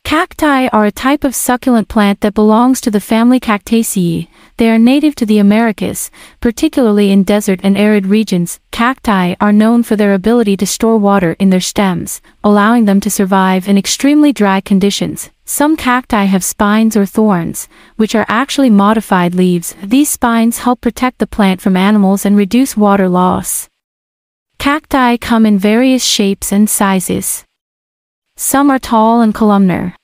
Cacti are a type of succulent plant that belongs to the family Cactaceae. They are native to the Americas, particularly in desert and arid regions. Cacti are known for their ability to store water in their stems, allowing them to survive in extremely dry conditions. Some cacti have spines or thorns, which are actually modified leaves. These spines help protect the plant from animals and reduce water loss. Cacti come in various shapes and sizes. Some are tall and columnar,